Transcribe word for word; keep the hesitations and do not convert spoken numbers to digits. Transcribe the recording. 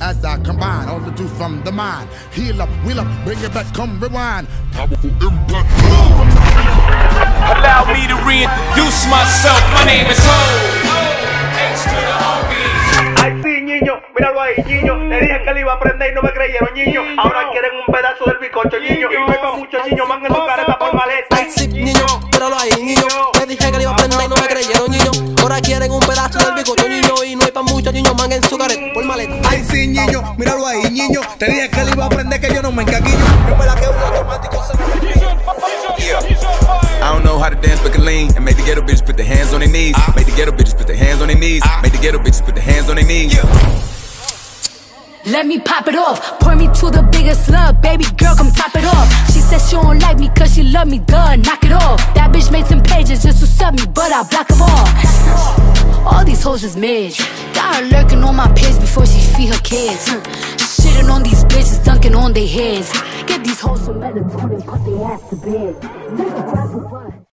as I combine all the juice from the mind. Heal up, wheel up, bring it back, come rewind. Powerful impact. Allow me to reintroduce myself. My name is Ho. H to the O B. Ay sí, niño, míralo ahí, niño. Le dije que le iba a aprender y no me creyeron, niño. Ahora quieren un pedazo del bizcocho, niño. Y no hay pa' muchos niños, man, en su careta por maleta. Ay sí, niño, míralo ahí, niño. Le dije que le iba a aprender y no me creyeron, niño. Ahora quieren un pedazo del bizcocho, niño. Y no hay pa' muchos niños, man, en su careta por maleta. Ay sí, niño, míralo ahí, niño. Te dije que le iba a aprender que yo no me encaquillo. Yo me la que uno automático se me... I don't know how to dance but can lean. And make the ghetto bitches put their hands on their knees. Make the ghetto bitches put their hands on their knees. Make the ghetto bitches put their hands on their knees. Let me pop it off, pour me to the biggest love, baby girl, come top it off. She said she don't like me cause she love me, duh, knock it off. That bitch made some pages just to sub me, but I block them all. All these hoes is mid, got her lurking on my page before she feed her kids. Shitting on these bitches, dunking on their heads. Get these hoes some melatonin, put their ass to bed.